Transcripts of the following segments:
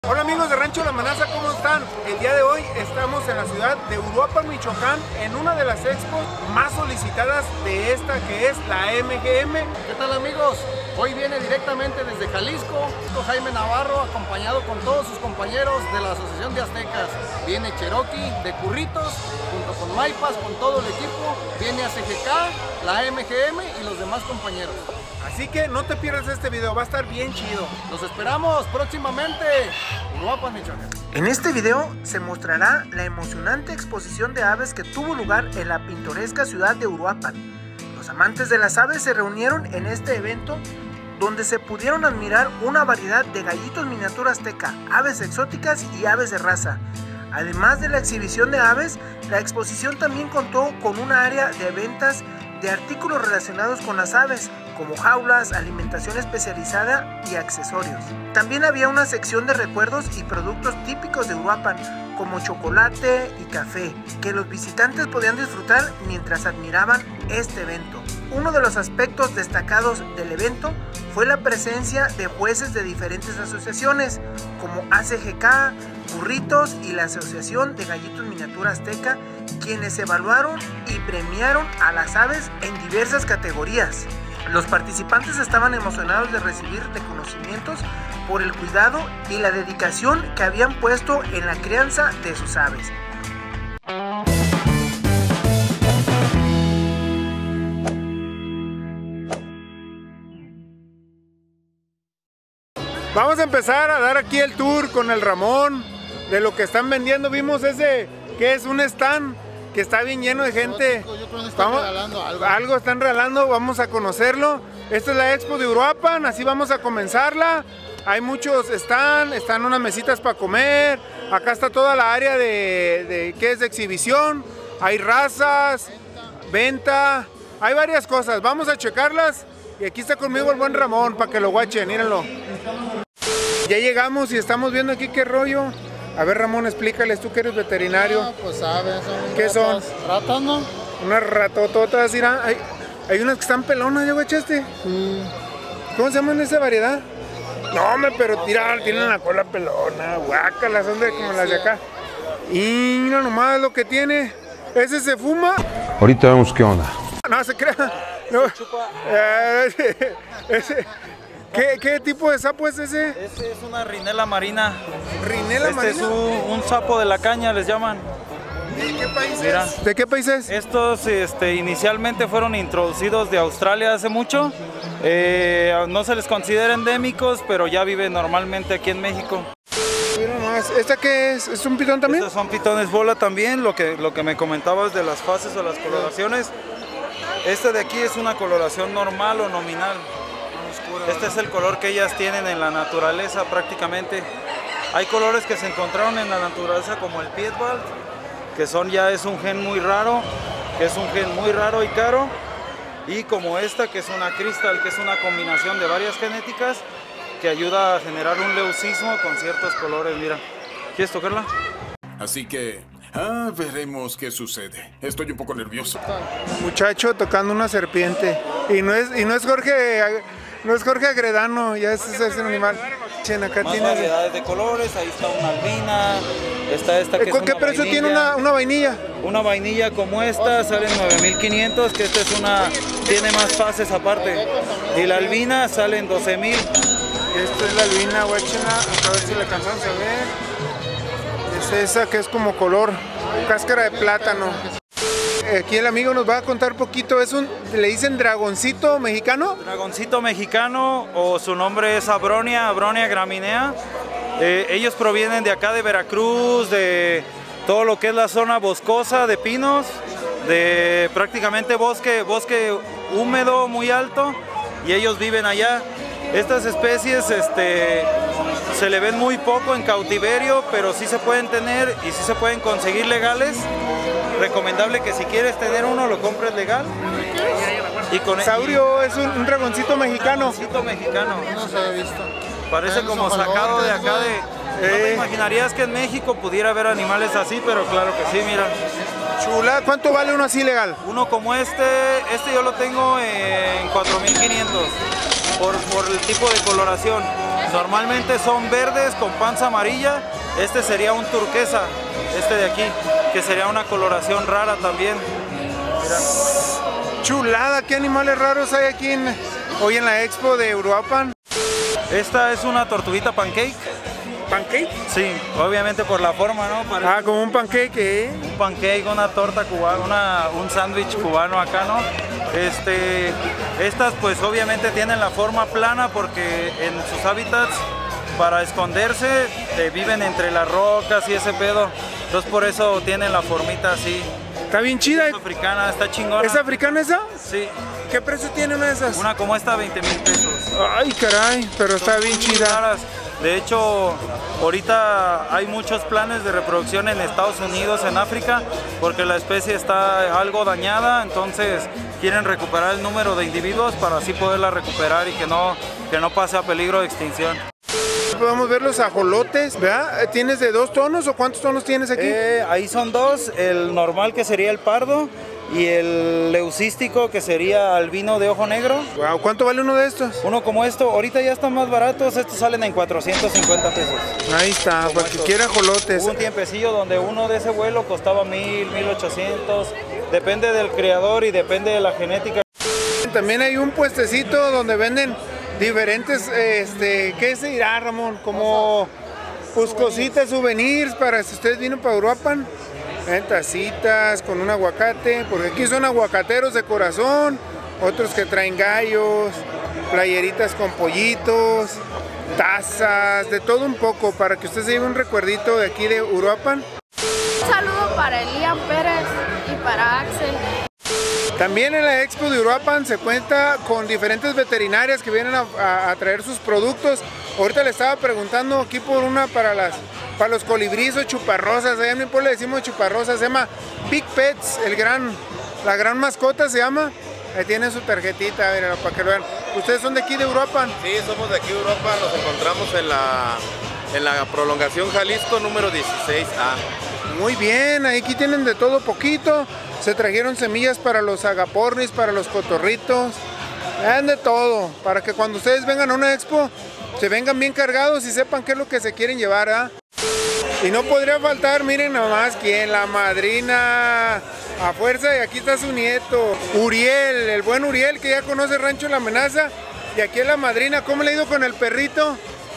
Hola amigos de Rancho La Manaza, ¿cómo están? El día de hoy estamos en la ciudad de Uruapan, Michoacán, en una de las expos más solicitadas de esta, que es la MGM. ¿Qué tal amigos? Hoy viene directamente desde Jalisco, Jaime Navarro, acompañado con todos sus compañeros de la Asociación de Aztecas. Viene Cherokee de Curritos, junto con Maipas, con todo el equipo. Viene ACGK, la MGM y los demás compañeros. Así que no te pierdas este video, va a estar bien chido. Los esperamos próximamente, Uruapan, Michoacán. En este video se mostrará la emocionante exposición de aves que tuvo lugar en la pintoresca ciudad de Uruapan. Los amantes de las aves se reunieron en este evento donde se pudieron admirar una variedad de gallitos miniatura azteca, aves exóticas y aves de raza. Además de la exhibición de aves, la exposición también contó con una área de ventas de artículos relacionados con las aves, como jaulas, alimentación especializada y accesorios. También había una sección de recuerdos y productos típicos de Uruapan, como chocolate y café, que los visitantes podían disfrutar mientras admiraban este evento. Uno de los aspectos destacados del evento fue la presencia de jueces de diferentes asociaciones, como ACGK, Curritos y la Asociación de Gallitos Miniatura Azteca, quienes evaluaron y premiaron a las aves en diversas categorías. Los participantes estaban emocionados de recibir reconocimientos por el cuidado y la dedicación que habían puesto en la crianza de sus aves. Vamos a empezar a dar aquí el tour con el Ramón de lo que están vendiendo. Vimos ese que es un stand que está bien lleno de gente. Yo creo que están regalando algo. Algo están regalando, vamos a conocerlo. Esta es la expo de Uruapan, así vamos a comenzarla. Hay muchos están unas mesitas para comer. Acá está toda la área de ¿qué es? De exhibición. Hay razas, venta, hay varias cosas. Vamos a checarlas. Y aquí está conmigo el buen Ramón para que lo guachen, mírenlo. Ya llegamos y estamos viendo aquí qué rollo. A ver, Ramón, explícales, tú que eres veterinario. Ah, pues aves, son ¿Qué ratas, son? Ratas, ¿no? Unas ratototas, mira. Hay unas que están pelonas, ¿ya guachaste? ¿Cómo se llaman esa variedad? No, hombre, pero tienen la cola pelona, guácalas, son como las de acá. Y mira nomás lo que tiene. ¿Ese se fuma? Ahorita vemos qué onda. No se crea. No. ¿Qué tipo de sapo es ese? Este es una rinela marina. ¿Rinela marina? Este es un sapo de la caña, les llaman. ¿De qué país Mira. es? ¿De qué país es? Estos inicialmente fueron introducidos de Australia hace mucho. No se les considera endémicos, pero ya viven normalmente aquí en México. Mira nomás. ¿Esta qué es? ¿Es un pitón también? Estos son pitones bola también, lo que me comentabas de las fases o las coloraciones. Este de aquí es una coloración normal o nominal. Este es el color que ellas tienen en la naturaleza prácticamente. Hay colores que se encontraron en la naturaleza como el Piedwald, que es un gen muy raro, y caro. Y como esta, que es una Crystal, que es una combinación de varias genéticas que ayuda a generar un leucismo con ciertos colores. Mira, ¿quieres tocarla? Así que, veremos qué sucede. Estoy un poco nervioso. Muchacho tocando una serpiente. Y no es Jorge Agredano, ya es ese animal. Acá Más tiene variedades de colores, ahí está una albina, está esta que es ¿qué una precio vainilla. tiene una vainilla? Una vainilla como esta sale en 9,500, que esta tiene más fases aparte. Y la albina sale en 12,000. Esta es la albina, guáchenla, a ver si la alcanzamos a ver. Es esa que es como color cáscara de plátano. Aquí el amigo nos va a contar poquito, le dicen dragoncito mexicano. Dragoncito mexicano, o su nombre es Abronia graminea. Ellos provienen de acá de Veracruz, de todo lo que es la zona boscosa de pinos, de prácticamente bosque húmedo muy alto, y ellos viven allá. Estas especies se le ven muy poco en cautiverio, pero sí se pueden tener y sí se pueden conseguir legales. Recomendable que si quieres tener uno lo compres legal. Y con Saurio es un dragoncito mexicano. Dragoncito mexicano. No se había visto. Parece como sacado de acá de... No te imaginarías que en México pudiera haber animales así, pero claro que sí, mira. Chula, ¿cuánto vale uno así legal? Uno como este yo lo tengo en 4,500 por el tipo de coloración. Normalmente son verdes con panza amarilla. Este sería un turquesa, este de aquí, que sería una coloración rara también. Mira. Chulada, ¿qué animales raros hay aquí hoy en la expo de Uruapan? Esta es una tortuguita pancake. ¿Pancake? Sí, obviamente por la forma, ¿no? Parece como un pancake, ¿eh? un pancake, una torta cubana, un sándwich cubano acá, ¿no? Estas pues obviamente tienen la forma plana porque en sus hábitats para esconderse viven entre las rocas y ese pedo. Entonces por eso tienen la formita así. Está bien chida. Es africana, está chingona. ¿Es africana esa? Sí. ¿Qué precio tiene una de esas? Una como esta, 20,000 pesos. Ay, caray, pero está bien chida. Raras. De hecho, ahorita hay muchos planes de reproducción en Estados Unidos, en África, porque la especie está algo dañada, entonces quieren recuperar el número de individuos para así poderla recuperar y que no pase a peligro de extinción. Podemos ver los ajolotes, ¿verdad? ¿Tienes de 2 tonos o cuántos tonos tienes aquí? Ahí son 2, el normal que sería el pardo y el leucístico que sería albino de ojo negro. Wow, ¿cuánto vale uno de estos? Uno como esto, ahorita ya están más baratos, estos salen en 450 pesos. Ahí está, para que quiera ajolotes. Hubo un tiempecillo donde uno de ese vuelo costaba 1,000, 1,800, depende del criador y depende de la genética. También hay un puestecito donde venden diferentes, ¿qué se dirá, Ramón? Como pues cositas, souvenirs para si ustedes vienen para Uruapan. Tacitas con un aguacate, porque aquí son aguacateros de corazón, otros que traen gallos, playeritas con pollitos, tazas, de todo un poco, para que usted se lleve un recuerdito de aquí de Uruapan. Un saludo para Elian Pérez y para Axel. También en la expo de Uruapan se cuenta con diferentes veterinarias que vienen a traer sus productos. Ahorita le estaba preguntando aquí por una para los colibríes o chuparrosas. Allá en mi pueblo le decimos chuparrosas, se llama Big Pets, la gran mascota se llama. Ahí tiene su tarjetita, miren, para que lo vean. ¿Ustedes son de aquí de Uruapan? Sí, somos de aquí de Uruapan, nos encontramos en la prolongación Jalisco número 16A. Muy bien, aquí tienen de todo poquito. Se trajeron semillas para los agapornis, para los cotorritos. Vean de todo, para que cuando ustedes vengan a una expo se vengan bien cargados y sepan qué es lo que se quieren llevar, ¿ah? Y no podría faltar, miren nomás quién, la madrina a fuerza, y aquí está su nieto, Uriel, el buen Uriel, que ya conoce Rancho La Amenaza, y aquí es la madrina. ¿Cómo le ha ido con el perrito?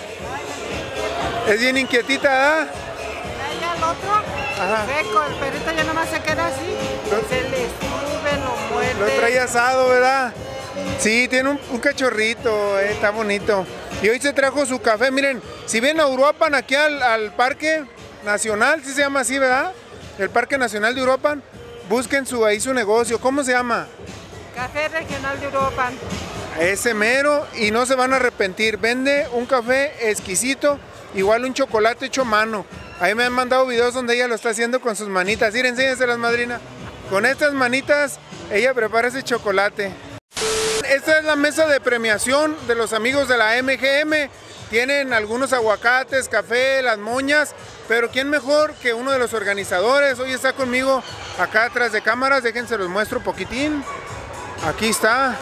Es bien inquietita, ¿ah? Allá el otro, Ajá. seco, el perrito ya nomás se queda así, se le sube, lo muerde. Lo trae asado, ¿verdad? Sí, tiene un cachorrito, está bonito. Y hoy se trajo su café, miren, si vienen a Uruapan aquí al Parque Nacional, sí se llama así, ¿verdad? El Parque Nacional de Uruapan, busquen ahí su negocio, ¿cómo se llama? Café Regional de Uruapan. Ese mero, y no se van a arrepentir, vende un café exquisito, igual un chocolate hecho a mano. Ahí me han mandado videos donde ella lo está haciendo con sus manitas, miren, enséñenselas, madrina. Con estas manitas, ella prepara ese chocolate. Esta es la mesa de premiación de los amigos de la MGM. Tienen algunos aguacates, café, las moñas, pero ¿quién mejor que uno de los organizadores? Hoy está conmigo acá atrás de cámaras, déjense los muestro un poquitín. Aquí está,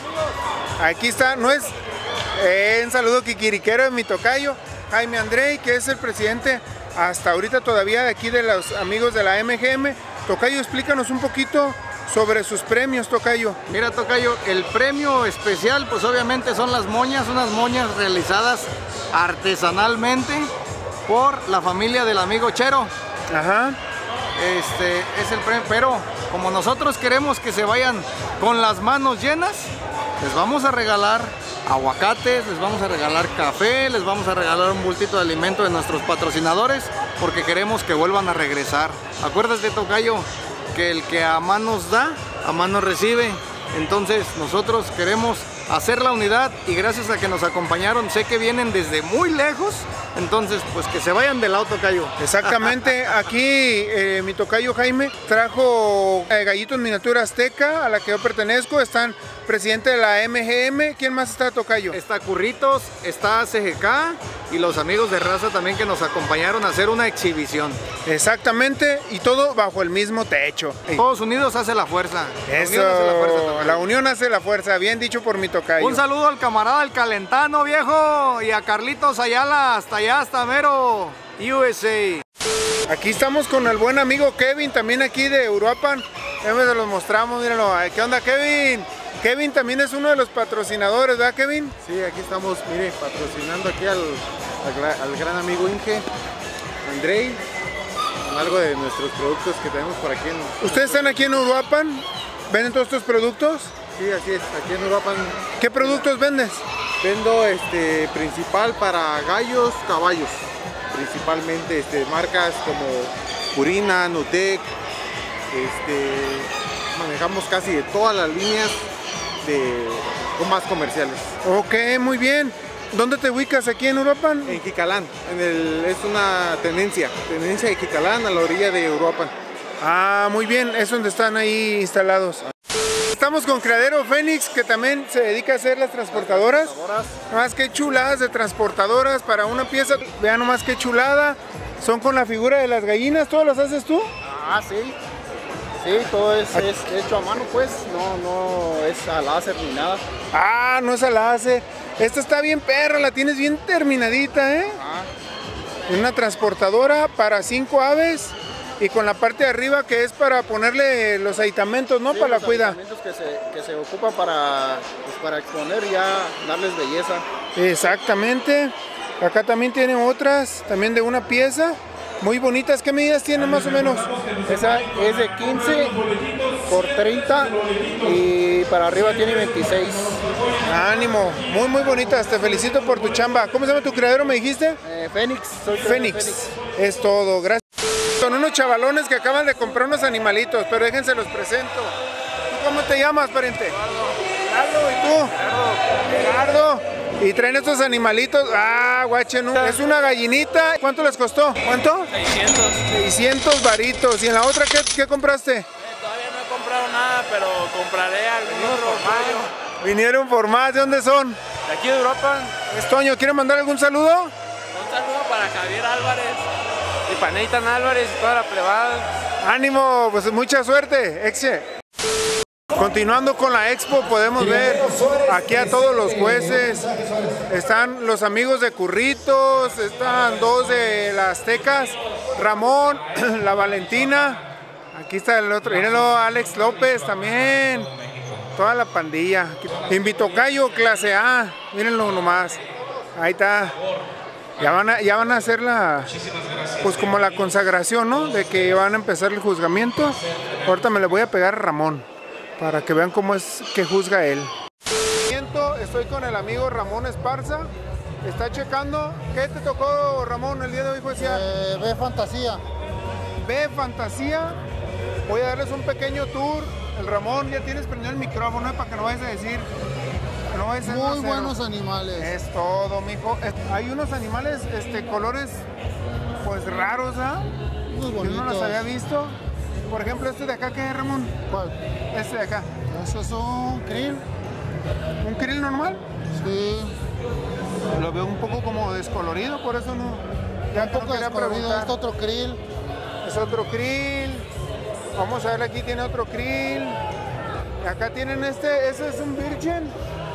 no es un saludo kikiriquero de mi tocayo, Jaime Andrei, que es el presidente hasta ahorita todavía de aquí de los amigos de la MGM. Tocayo, explícanos un poquito sobre sus premios, tocayo. Mira, tocayo, el premio especial pues obviamente son las moñas, unas moñas realizadas artesanalmente por la familia del amigo Chero. Ajá. Es el premio, pero como nosotros queremos que se vayan con las manos llenas, les vamos a regalar aguacates, les vamos a regalar café, les vamos a regalar un bultito de alimento de nuestros patrocinadores, porque queremos que vuelvan a regresar. Acuérdate, tocayo, que el que a manos da, a manos recibe. Entonces nosotros queremos hacer la unidad y gracias a que nos acompañaron, sé que vienen desde muy lejos, entonces pues que se vayan del lado, tocayo. Exactamente, aquí mi tocayo Jaime trajo gallitos miniatura azteca a la que yo pertenezco, están presidente de la MGM. ¿Quién más está, tocayo? Está Curritos, está CGK, y los amigos de raza también que nos acompañaron a hacer una exhibición. Exactamente, y todo bajo el mismo techo. Todos unidos hace la fuerza. Eso, la unión hace la fuerza, bien dicho por mi tocayo. Un saludo al camarada El Calentano, viejo, y a Carlitos Ayala, hasta allá, hasta Mero, USA. Aquí estamos con el buen amigo Kevin, también aquí de Uruapan. Ya me los mostramos, mírenlo. ¿Qué onda, Kevin? Kevin también es uno de los patrocinadores, ¿verdad, Kevin? Sí, aquí estamos, mire, patrocinando aquí al gran amigo Inge, Andrei, con algo de nuestros productos que tenemos por aquí. ¿Ustedes están aquí en Uruapan? ¿Venden todos estos productos? Sí, así es, aquí en Uruapan. ¿Qué productos vendes? Vendo principal para gallos, caballos, principalmente marcas como Purina, Nutec, manejamos casi de todas las líneas de más comerciales. Ok, muy bien. ¿Dónde te ubicas aquí en Uruapan? En Jicalán, es una tenencia de Jicalán a la orilla de Uruapan. Ah, muy bien, es donde están ahí instalados. Estamos con Criadero Fénix, que también se dedica a hacer las transportadoras. Nomás qué chuladas de transportadoras para una pieza. Vean nomás qué chulada. Son con la figura de las gallinas. ¿Todas las haces tú? Ah, sí. Sí, todo es hecho a mano, pues. No es a láser ni nada. Ah, no es a láser. Esta está bien perra, la tienes bien terminadita, ¿eh? Una transportadora para 5 aves. Y con la parte de arriba que es para ponerle los aditamentos, ¿no? Sí, para la cuida. Aditamentos que se ocupan para exponer y ya darles belleza. Exactamente. Acá también tienen otras, también de una pieza. Muy bonitas. ¿Qué medidas tienen más o menos? Esa es de 15 por 30 y para arriba tiene 26. Ánimo, muy bonitas. Te felicito por tu chamba. ¿Cómo se llama tu criadero, me dijiste? Fénix. Fénix. Es todo, gracias. Son unos chavalones que acaban de comprar unos animalitos, pero déjense los presento. ¿Tú cómo te llamas, pariente? Gerardo. ¿Y tú? Gerardo. Y traen estos animalitos. Ah, guache, ¿no? Es una gallinita. ¿Cuánto les costó? ¿Cuánto? 600 varitos. ¿Y en la otra qué compraste? Todavía no he comprado nada, pero compraré algún otro. Vinieron por más. ¿De dónde son? De aquí de Europa. Es Toño. ¿Quieren mandar algún saludo? Un saludo para Javier Álvarez y para Nathan Álvarez y toda la plebada. Ánimo, pues mucha suerte. Exe. Continuando con la expo, podemos ver aquí a todos los jueces. Están los amigos de Curritos, están dos de las Aztecas, Ramón, la Valentina. Aquí está el otro, mírenlo, Alex López también. Toda la pandilla. Invitocayo clase A, mírenlo nomás. Ahí está. Ya van a hacer pues como la consagración, ¿no? De que van a empezar el juzgamiento. Ahorita me le voy a pegar a Ramón, para que vean cómo es que juzga él. Estoy con el amigo Ramón Esparza. Está checando. ¿Qué te tocó, Ramón, el día de hoy, juecía? B Fantasía. B Fantasía. Voy a darles un pequeño tour. El Ramón, ya tienes prendido el micrófono, ¿eh? Para que no vayas a decir. No vayas a muy buenos animales. Es todo, mijo. Hay unos animales, colores, pues raros, ¿ah? Muy bonitos. Yo no los había visto. Por ejemplo, este de acá, ¿qué es, Ramón? ¿Cuál? Este de acá. Ese es un krill. ¿Un krill normal? Sí. Lo veo un poco como descolorido, por eso no. Ya un poco descolorido, este otro krill. Es otro krill. Vamos a ver, aquí tiene otro krill. Y acá tienen ese es un virgen.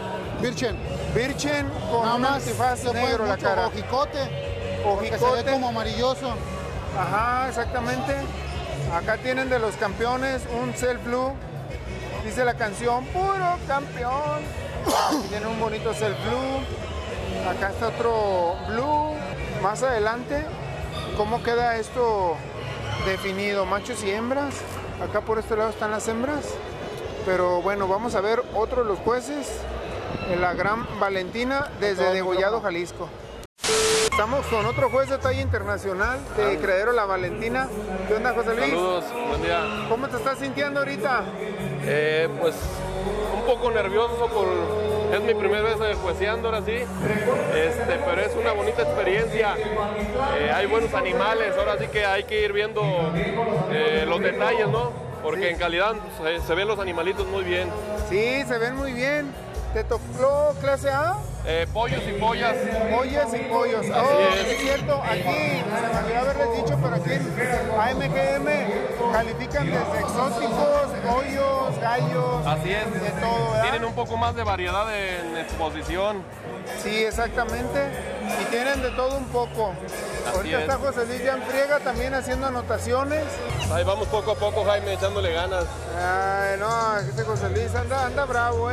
Virgen con un antifaz negro la cara. Ojicote. Se ve como amarilloso. Ajá, exactamente. Acá tienen de los campeones un Self Blue. Dice la canción, puro campeón. Aquí tiene un bonito Self Blue. Acá está otro Blue. Más adelante, ¿cómo queda esto definido? Machos y hembras. Acá por este lado están las hembras. Pero bueno, vamos a ver otro de los jueces. En la Gran Valentina desde Degollado, Jalisco. Estamos con otro juez de talla internacional de Criadero La Valentina. ¿Qué onda, José Luis? Saludos, buen día. ¿Cómo te estás sintiendo ahorita? Pues un poco nervioso, es mi primera vez jueceando ahora sí, pero es una bonita experiencia. Hay buenos animales, ahora sí que hay que ir viendo los detalles, ¿no? Porque en calidad se ven los animalitos muy bien. Sí, se ven muy bien. ¿Te tocó clase A? Pollos y pollas. Pollas y pollos. Oh, es cierto, aquí se me olvidó haberles dicho, pero aquí en AMGM califican desde exóticos, pollos, gallos. Así es. De todo, ¿verdad? Tienen un poco más de variedad en exposición. Sí, exactamente. Y tienen de todo un poco. Ahorita está José Luis ya en friega también haciendo anotaciones. Ahí vamos poco a poco, Jaime, echándole ganas. Ay, no, este José Luis anda bravo,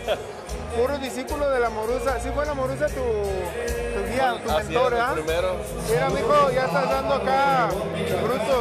Puro discípulo de la Morusa. ¿Sí fue la Morusa tu guía, tu mentor, ¿verdad? Primero. Mira, mijo, ya estás dando acá frutos.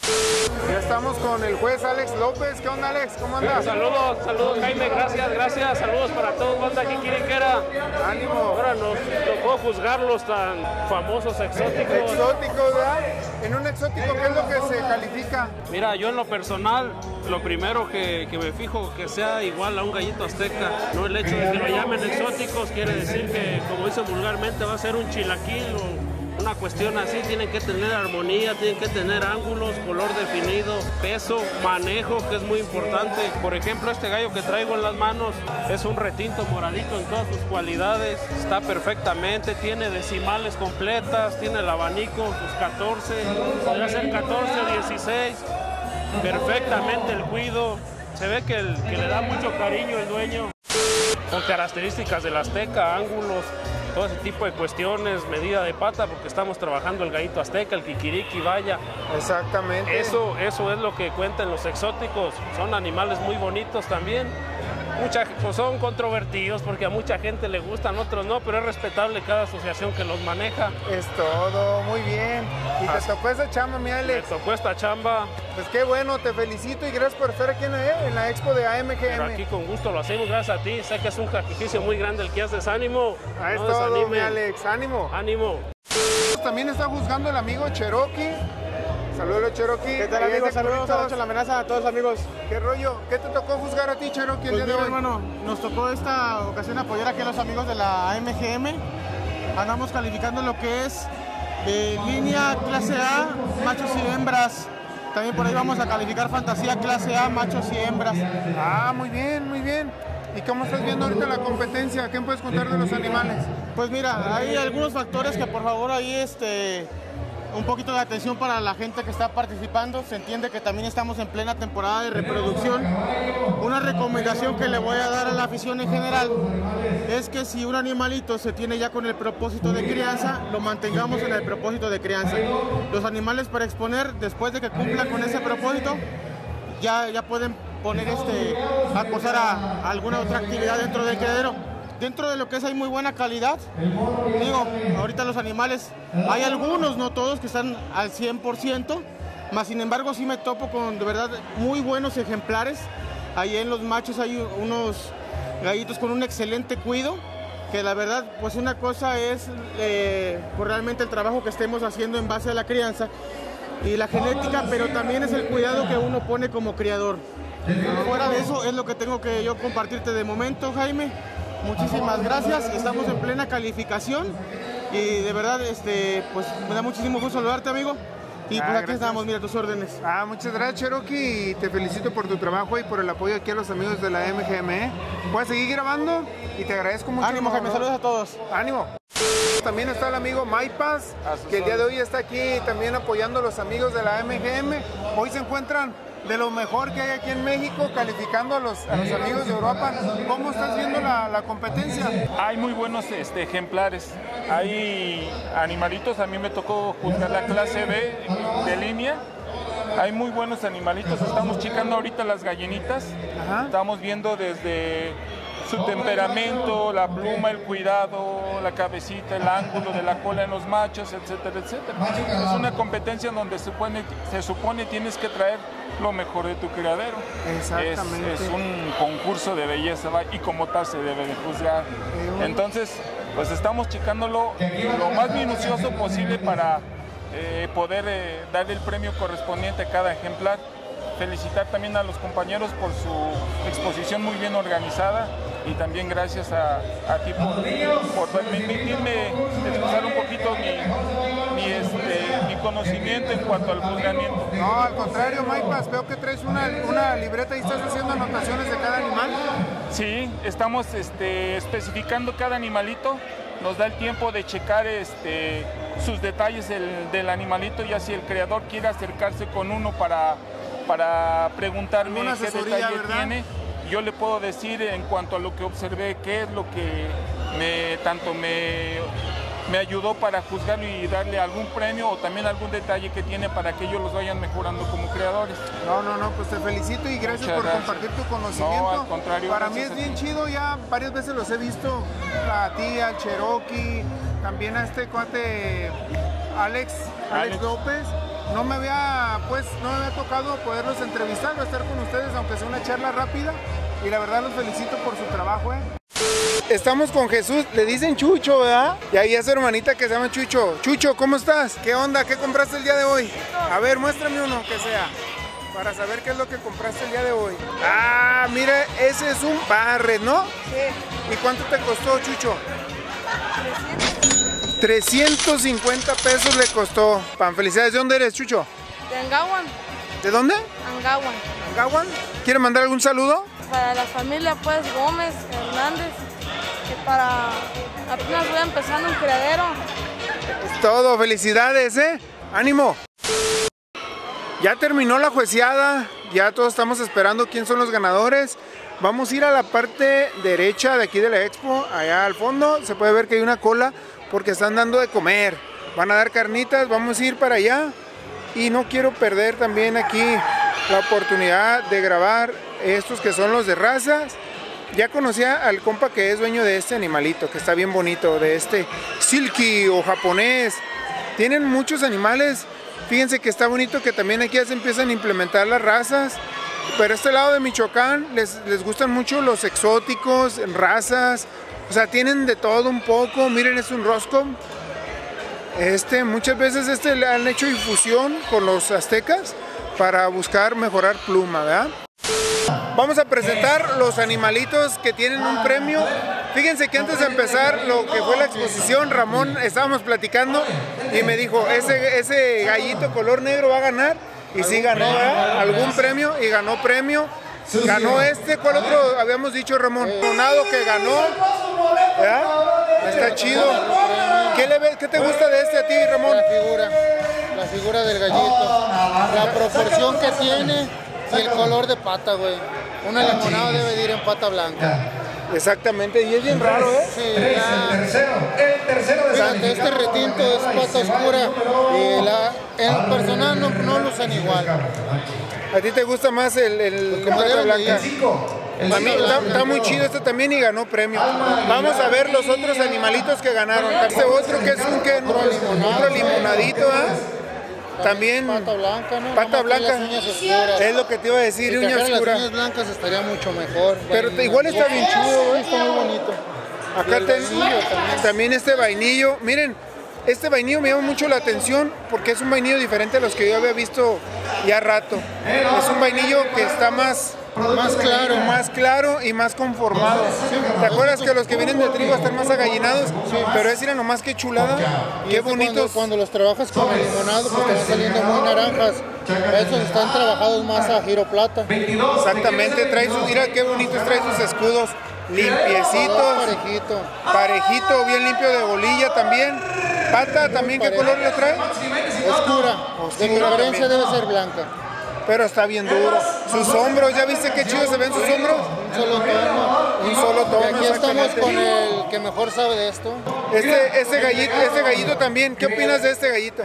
Ya estamos con el juez Alex López. ¿Qué onda, Alex? ¿Cómo andas? Saludos Jaime, gracias, saludos para todos, banda quiquiriquera. Ánimo. Ahora nos tocó juzgar los tan famosos exóticos. Exóticos, ¿verdad? En un exótico, ¿qué es lo que se califica? Mira, yo en lo personal, lo primero que me fijo que sea igual a un gallito azteca. No el hecho de que lo llamen exóticos quiere decir que, como dicen vulgarmente, va a ser un chilaquil o una cuestión así. Tienen que tener armonía, tienen que tener ángulos, color definido, peso, manejo, que es muy importante. Por ejemplo, este gallo que traigo en las manos es un retinto moradito en todas sus cualidades, está perfectamente, tiene decimales completas, tiene el abanico, sus 14, podría ser 14 o 16, perfectamente el cuido, se ve que le da mucho cariño el dueño, con características del azteca, ángulos, todo ese tipo de cuestiones, medida de pata, porque estamos trabajando el gallito azteca, el kikiriki, vaya. Exactamente. Eso es lo que cuentan los exóticos, son animales muy bonitos también. Pues son controvertidos porque a mucha gente le gustan, otros no, pero es respetable cada asociación que los maneja. Es todo, muy bien. ¿Y te tocó esa chamba, mi Alex? Me tocó esta chamba. Pues qué bueno, te felicito y gracias por estar aquí en la expo de AMGM. Pero aquí con gusto lo hacemos, gracias a ti. Sé que es un sacrificio muy grande el que haces. ¡Ánimo! Ahí es todo, mi Alex, ánimo. ¡Ánimo! También está juzgando el amigo Cherokee. Saludos, Cherokee. ¿Qué tal, amigos? Saludos a la amenaza a todos, amigos. ¿Qué rollo? ¿Qué te tocó juzgar a ti, Cherokee, el día de hoy? Hermano, nos tocó esta ocasión apoyar aquí a los amigos de la AMGM. Andamos calificando lo que es línea clase A, machos y hembras. También por ahí vamos a calificar fantasía clase A, machos y hembras. Ah, muy bien, muy bien. ¿Y cómo estás viendo ahorita la competencia? ¿Qué me puedes contar de los animales? Pues mira, hay algunos factores que por favor ahí un poquito de atención para la gente que está participando. Se entiende que también estamos en plena temporada de reproducción. Una recomendación que le voy a dar a la afición en general es que si un animalito se tiene ya con el propósito de crianza, lo mantengamos en el propósito de crianza. Los animales para exponer, después de que cumplan con ese propósito, ya pueden poner acosar a alguna otra actividad dentro del criadero. Dentro de lo que es hay muy buena calidad. Digo, ahorita los animales, hay algunos, no todos, que están al 100%, más sin embargo sí me topo con de verdad muy buenos ejemplares. Ahí en los machos hay unos gallitos con un excelente cuido, que la verdad, pues una cosa es pues realmente el trabajo que estemos haciendo en base a la crianza y la genética, pero también es el cuidado que uno pone como criador. Fuera de eso es lo que tengo que yo compartirte de momento, Jaime. Muchísimas gracias, estamos en plena calificación y de verdad pues me da muchísimo gusto saludarte, amigo. Y pues aquí estamos, mira, tus órdenes. Muchas gracias, Cherokee, y te felicito por tu trabajo y por el apoyo aquí a los amigos de la MGM. Puedes seguir grabando y te agradezco mucho. Ánimo, Jaime, saludos a todos. Ánimo. También está el amigo Maipas, que el día de hoy está aquí también apoyando a los amigos de la MGM. Hoy se encuentran de lo mejor que hay aquí en México, calificando a los amigos de Europa. ¿Cómo estás viendo la competencia? Hay muy buenos ejemplares, hay animalitos, a mí me tocó juzgar la clase B de línea. Hay muy buenos animalitos, estamos checando ahorita las gallinitas. Estamos viendo desde su temperamento, la pluma, el cuidado, la cabecita, el ángulo de la cola en los machos, etcétera, etcétera. Es una competencia donde se supone tienes que traer lo mejor de tu criadero. Exactamente. Es un concurso de belleza y como tal se debe de juzgar. Entonces, pues estamos checándolo lo más minucioso posible para poder darle el premio correspondiente a cada ejemplar. Felicitar también a los compañeros por su exposición muy bien organizada. y también gracias a ti por permitirme expresar un poquito mi conocimiento en cuanto al juzgamiento. No, al contrario, Maipas, veo que traes una libreta y estás haciendo anotaciones de cada animal. Sí, estamos especificando cada animalito, nos da el tiempo de checar sus detalles del animalito, y así el creador quiere acercarse con uno para preguntarme qué detalle tiene. Yo le puedo decir en cuanto a lo que observé, qué es lo que me ayudó para juzgarlo y darle algún premio o también algún detalle que tiene para que ellos los vayan mejorando como creadores. No, pues te felicito y gracias por compartir tu conocimiento. No, al contrario. Para mí es bien chido, ya varias veces los he visto, a ti, al Cherokee, también a este cuate Alex López. No me había tocado poderlos entrevistar o estar con ustedes, aunque sea una charla rápida, y la verdad los felicito por su trabajo. Estamos con Jesús, le dicen Chucho, ¿verdad? Y ahí a su hermanita que se llama Chucho. Chucho, ¿cómo estás? ¿Qué onda? ¿Qué compraste el día de hoy? A ver, muéstrame uno que sea, para saber qué es lo que compraste el día de hoy. Ah, mira, ese es un Barret, ¿no? Sí. ¿Y cuánto te costó, Chucho? 350 pesos le costó. Pan, felicidades. ¿De dónde eres, Chucho? De Angawan. ¿De dónde? Angawan. ¿Angawan? ¿Quiere mandar algún saludo? Para la familia, pues, Gómez, Hernández, que apenas voy empezando un criadero. Es todo, felicidades, ánimo. Ya terminó la jueceada, ya todos estamos esperando quién son los ganadores. Vamos a ir a la parte derecha de aquí de la expo, allá al fondo, se puede ver que hay una cola porque están dando de comer. Van a dar carnitas, vamos a ir para allá. Y no quiero perder también aquí la oportunidad de grabar estos que son los de razas. Ya conocía al compa que es dueño de este animalito, que está bien bonito, de este silky o japonés. Tienen muchos animales, fíjense que está bonito que también aquí ya se empiezan a implementar las razas. Pero este lado de Michoacán les gustan mucho los exóticos, razas, o sea, tienen de todo un poco. Miren, es un Roscoe. Muchas veces le han hecho difusión con los aztecas para buscar mejorar pluma, ¿verdad? Vamos a presentar los animalitos que tienen un premio. Fíjense que antes de empezar lo que fue la exposición, Ramón, estábamos platicando y me dijo, ese gallito color negro va a ganar. Y sí ganó, ¿verdad? Algún premio y ganó premio. Ganó ¿cuál otro habíamos dicho, Ramón? Ronado que ganó, ¿verdad? Está chido. ¿Qué te gusta de a ti, Ramón? La figura del gallito, la proporción que tiene y el color de pata, güey. Una limonada debe de ir en pata blanca. Exactamente, y es bien raro, Sí, el tercero de este retinto es pata oscura y en lo personal no lucen igual. ¿A ti te gusta más el pata blanca? A mí está muy chido este también y ganó premio. Vamos a ver los otros animalitos que ganaron. Este otro que es otro limonadito, también pata blanca, ¿no? Pata blanca. Es lo que te iba a decir, si uña oscura. Las uñas blancas estaría mucho mejor. Pero igual está bien chudo, está muy bonito. Acá también este vainillo. Miren, este vainillo me llama mucho la atención porque es un vainillo diferente a los que yo había visto ya rato. Es un vainillo que está más claro y más conformado. ¿Te acuerdas que los que vienen de trigo están más agallinados? Pero es, mira nomás qué chulada, qué bonitos. Cuando los trabajas con el limonado, pues te van saliendo muy naranjas. Esos están trabajados más a giro plata. Exactamente, mira qué bonitos, trae sus escudos limpiecitos. Parejito, bien limpio de bolilla también. Pata también, ¿qué color le trae? Oscura. De preferencia debe ser blanca. Pero está bien duro. Sus hombros, ¿ya viste qué chido se ven sus hombros? Un solo tono. Y aquí estamos con el que mejor sabe de esto. Este gallito también. ¿Qué opinas de este gallito?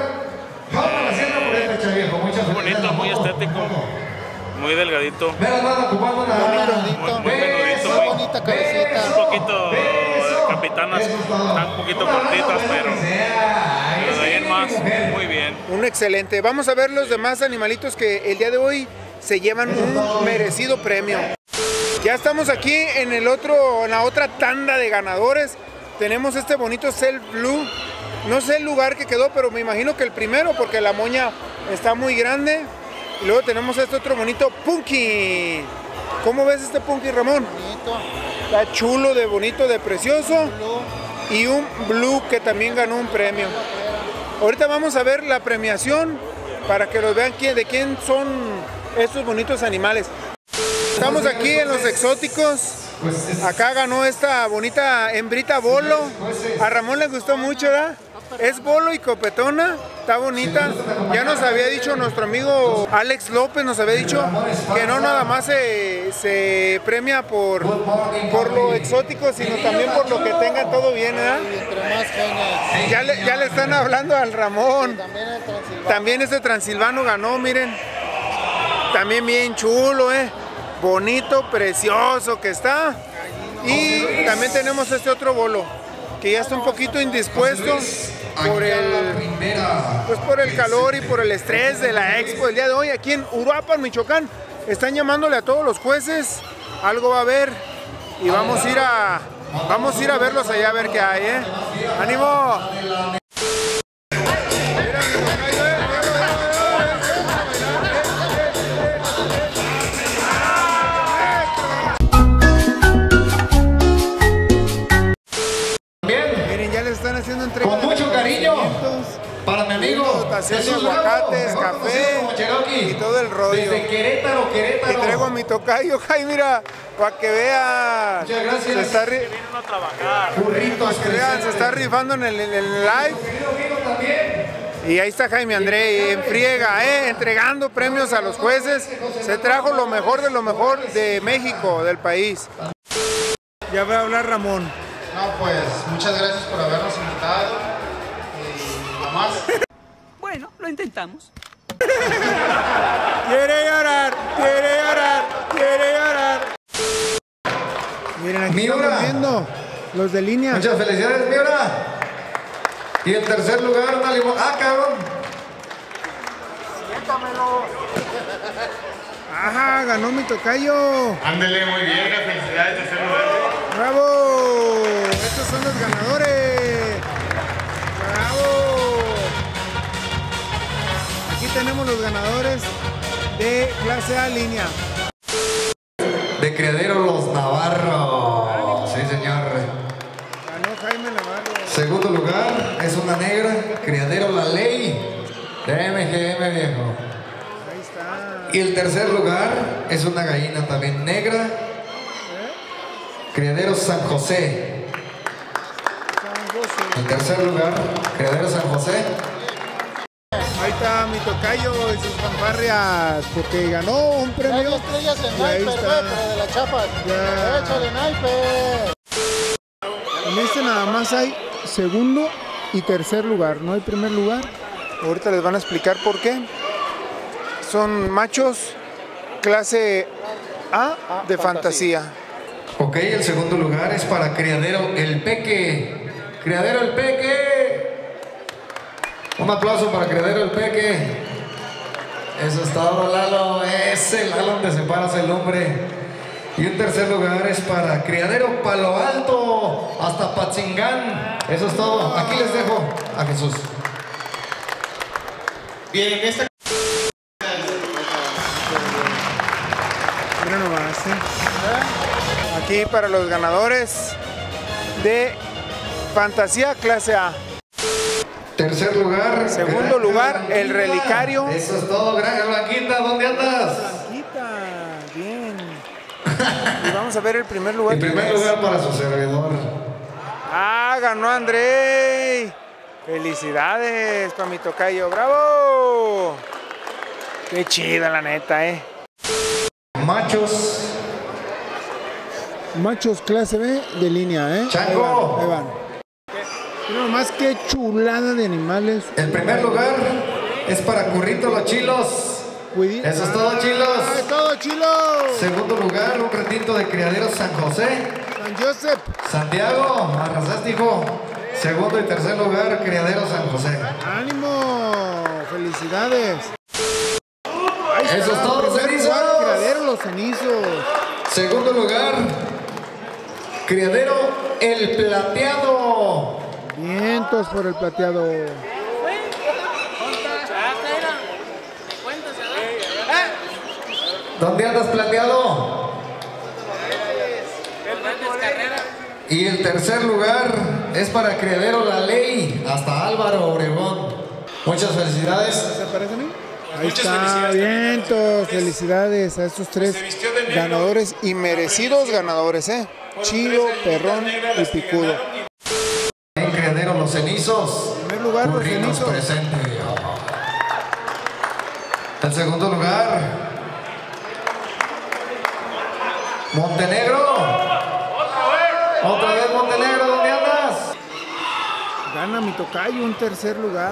Bonito, muy estético. Muy delgadito. Muy menudito. Bonita cabecita. Un poquito capitanas, están un poquito cortitas, pero de ahí en más, muy bien. Un excelente. Vamos a ver los demás animalitos que el día de hoy se llevan un merecido premio. Ya estamos aquí en la otra tanda de ganadores. Tenemos este bonito Self Blue. No sé el lugar que quedó, pero me imagino que el primero, porque la moña está muy grande. Y luego tenemos este otro bonito Punky. ¿Cómo ves este Punky, Ramón? Bonito. Está chulo, de bonito, de precioso. Y un blue que también ganó un premio. Ahorita vamos a ver la premiación para que los vean de quién son estos bonitos animales. Estamos aquí en los exóticos. Acá ganó esta bonita hembrita bolo. A Ramón le gustó mucho, ¿verdad? Es bolo y copetona, está bonita. Ya nos había dicho nuestro amigo Alex López, nos había dicho que no nada más se premia por lo exótico, sino también por lo que tenga todo bien, ¿verdad? Ya le están hablando al Ramón. También este transilvano ganó, miren. También bien chulo, bonito, precioso que está. Y también tenemos este otro bolo, que ya está un poquito indispuesto por el calor y por el estrés de la expo el día de hoy aquí en Uruapan, Michoacán. Están llamándole a todos los jueces, algo va a haber y vamos a ir a verlos allá a ver qué hay, ¡Ánimo! Están haciendo entrega con mucho cariño para mi amigo dotación de aguacates, café y todo el rollo. Desde Querétaro. Y traigo a mi tocayo, Jai, mira, para que vean. Muchas gracias. Se está rifando en el live. Y ahí está Jaime André en friega, entregando premios a los jueces. Se trajo lo mejor de México, del país. Ya va a hablar Ramón. No, pues muchas gracias por habernos invitado y nada más. Bueno, lo intentamos. Quiere llorar. Miren, aquí estamos viendo los de línea. Muchas felicidades, Miura. Y en tercer lugar, una limón. ¡Ah, cabrón! Siéntamelo. Ajá, ganó mi tocayo. Ándele, muy bien, felicidades, tercer lugar. ¡Bravo! Estos son los ganadores. ¡Bravo! Aquí tenemos los ganadores de clase A línea. De Criadero Los Navarro. Sí, señor. Ganó Jaime Navarro. Segundo lugar es una negra, Criadero La Ley. De MGM, viejo. Ahí está. Y el tercer lugar es una gallina también negra. Criadero San José. En tercer lugar, Criadero San José. Ahí está mi tocayo y sus fanfarrias, porque ganó un premio. Hay estrellas en Naiper, pero de la chapa. Échale Naiper. En este nada más hay segundo y tercer lugar, no hay primer lugar. Ahorita les van a explicar por qué. Son machos clase A de fantasía. Ok, el segundo lugar es para Criadero El Peque. Criadero El Peque. Un aplauso para Criadero El Peque. Eso es todo, Lalo. Es el Lalo donde se para el hombre. Y un tercer lugar es para Criadero Palo Alto. Hasta Patzingán. Eso es todo. Aquí les dejo a Jesús. Bien, en esta... Mira nomás, Aquí para los ganadores de fantasía clase A. Tercer lugar. Segundo lugar, el relicario. Eso es todo, Granja Blanquita. ¿Dónde andas? Blanquita, bien. Y vamos a ver el primer lugar. El primer lugar para su servidor. Ah, ganó André. Felicidades para mi tocayo. ¡Bravo! Qué chida la neta, Machos. Machos clase B de línea, Chango. Ahí van. Mira nomás qué chulada de animales. El primer lugar es para Currito Los Chilos. Eso es todo, Chilos. ¡Es todo, Chilos! Segundo lugar, un retito de Criadero San José. San Josep. Santiago, arrasaste, hijo. Segundo y tercer lugar, Criadero San José. ¡Ánimo! ¡Felicidades! Ahí Eso está, es todo, primer cenizos. lugar, Criadero Los Cenizos. Segundo lugar, Criadero El Plateado. Vientos por el plateado. ¿Dónde andas, Plateado? Y el tercer lugar es para Criadero La Ley, hasta Álvaro Obregón. Muchas felicidades. ¿Se parece a mí? Ahí Muchas está, felicidades, vientos, felicidades a estos tres ganadores y merecidos ganadores, Chido, Perrón y Picudo. En Criadero Los Cenizos. En primer lugar, Los Burritos Cenizos. presente. El segundo lugar, Montenegro. Otra vez Montenegro, ¿dónde andas? Gana mi tocayo un tercer lugar.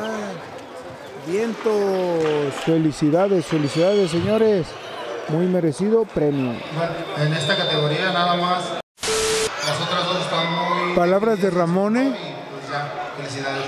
Vientos, felicidades, felicidades, señores. Muy merecido premio. Bueno, en esta categoría nada más. Las otras dos están muy... Palabras de Ramone. Pues ya, felicidades.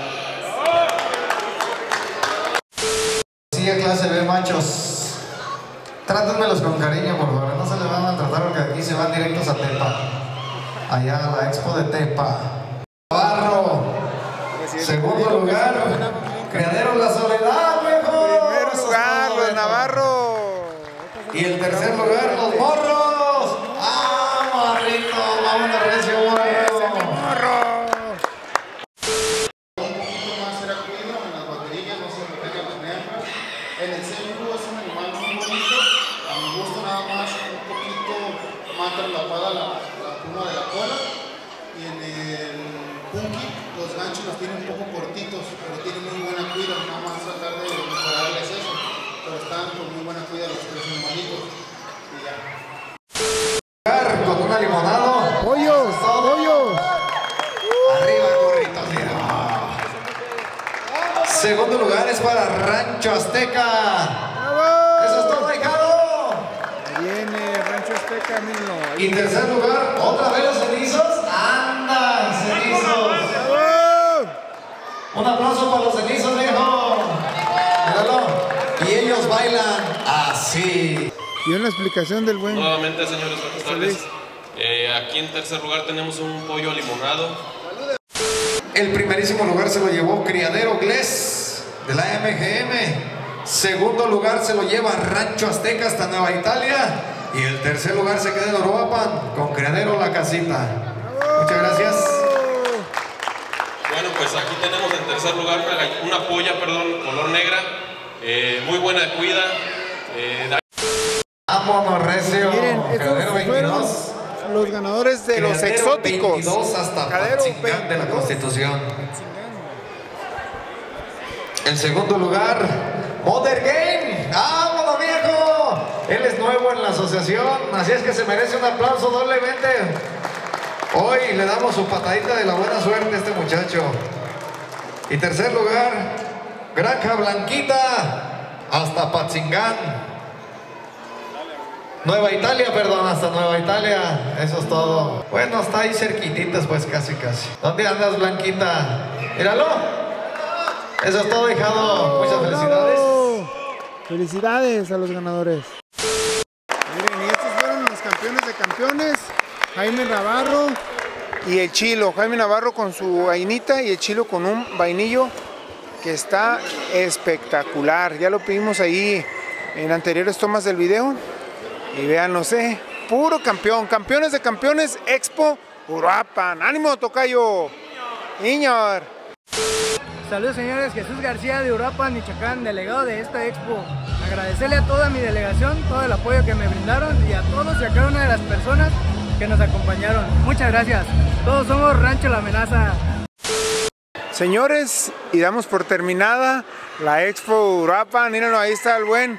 Sigue clase B, machos. Trátenmelos con cariño, por favor. No se les van a maltratar porque aquí se van directos a Tepa. Allá a la expo de Tepa. Navarro. Segundo lugar, Criadero La Soledad, viejo. Primer lugar, los Navarro. Y el tercer lugar, los Morros. ¡Ah, Marrito! ¡Vámonos, recio, morro! Un poquito más era cuido en las baterías, no se me pega la nerva. En el centro es un animal muy bonito. A mi gusto nada más un poquito más traslapada la pluma de la cola. Y en el punky los ganchos los tienen un poco cortitos, pero tienen muy buena cuida. Nada más tratar de mejorarles eso. Pero están con muy buena cuida los tres animalitos. Y ya. Con una limonada. ¡Pollos! ¡Pollos! Arriba, gorritos. Segundo lugar es para Rancho Azteca. Eso es todo, hijado. Ahí viene Rancho Azteca, mírenlo. Y tercer lugar, otra vez los Cenizos. ¡Anda, Cenizos! Un aplauso para los Cenizos, viejo. Míralo. Y ellos bailan así. Y una explicación del buen. Nuevamente, señores, buenas tardes. Aquí en tercer lugar tenemos un pollo limonado. El primerísimo lugar se lo llevó Criadero Glés de la MGM. Segundo lugar se lo lleva Rancho Azteca hasta Nueva Italia. Y el tercer lugar se queda en Uruapan con Criadero La Casita. Muchas gracias. Bueno, pues aquí tenemos en tercer lugar una polla, color negra. Muy buena cuida. Vámonos, recio. Miren, estos fueron los ganadores de los exóticos. 22 hasta Patzingán de la Constitución. El segundo lugar, Mother Game. ¡Vámonos, viejo! Él es nuevo en la asociación, así es que se merece un aplauso doblemente. Hoy le damos su patadita de la buena suerte a este muchacho. Y tercer lugar, Granja Blanquita hasta Patzingán. Nueva Italia, perdón, hasta Nueva Italia. Eso es todo. Bueno, está ahí cerquititas, pues casi. ¿Dónde andas, Blanquita? Míralo. Eso es todo, hijado. Muchas felicidades. Felicidades a los ganadores. Miren, y estos fueron los campeones de campeones. Jaime Navarro y el Chilo. Jaime Navarro con su vainita y el Chilo con un vainillo que está espectacular. Ya lo pedimos ahí en anteriores tomas del video. Y vean, no sé, puro campeón. Campeones de campeones, Expo Uruapan. ¡Ánimo, tocayo! ¡Niñor! Saludos, señores. Jesús García de Uruapan, Michoacán, delegado de esta Expo. Agradecerle a toda mi delegación, todo el apoyo que me brindaron y a todos y a cada una de las personas que nos acompañaron. Muchas gracias. Todos somos Rancho La Amenaza. Señores, y damos por terminada la Expo Uruapan. Mírenlo, ahí está el buen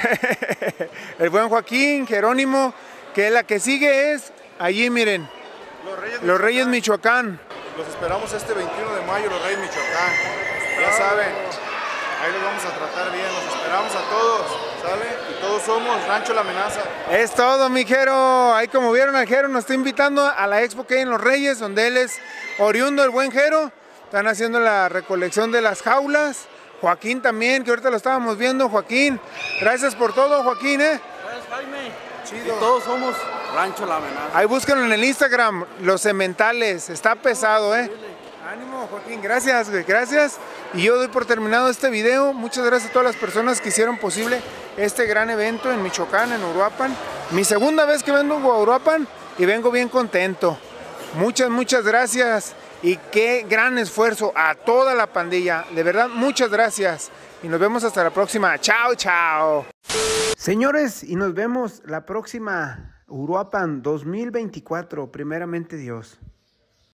Joaquín Jerónimo, que la que sigue es allí, miren, Los Reyes Michoacán. Los esperamos este 21 de mayo, Los Reyes Michoacán. Ya saben, ahí los vamos a tratar bien, los esperamos a todos, ¿sale? Y todos somos Rancho La Amenaza. Es todo, mi Jero. Ahí como vieron, al Jero nos está invitando a la expo que hay en Los Reyes, donde él es oriundo, el buen Jero. Están haciendo la recolección de las jaulas. Joaquín también, que ahorita lo estábamos viendo. Joaquín, gracias por todo, Joaquín, Gracias, Jaime. Chido. Y todos somos Rancho La Amenaza. Ahí búsquenlo en el Instagram, Los Cementales. Está pesado, Ánimo, Joaquín, gracias, güey, gracias. Y yo doy por terminado este video. Muchas gracias a todas las personas que hicieron posible este gran evento en Michoacán, en Uruapan. Mi segunda vez que vengo a Uruapan y vengo bien contento. Muchas gracias y qué gran esfuerzo a toda la pandilla. De verdad, muchas gracias y nos vemos hasta la próxima. Chao, chao. Señores, y nos vemos la próxima Uruapan 2024, primeramente Dios.